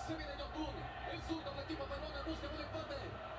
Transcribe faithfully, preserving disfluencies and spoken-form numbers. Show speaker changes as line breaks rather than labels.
Se viene Yotun. El zurdo del equipo peruano busca el empate.